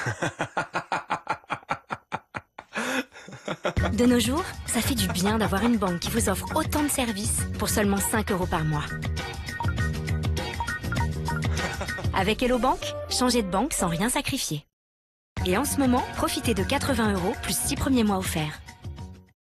De nos jours, ça fait du bien d'avoir une banque qui vous offre autant de services pour seulement 5 € par mois. Avec Hello Bank, changez de banque sans rien sacrifier. Et en ce moment, profitez de 80 € plus 6 premiers mois offerts.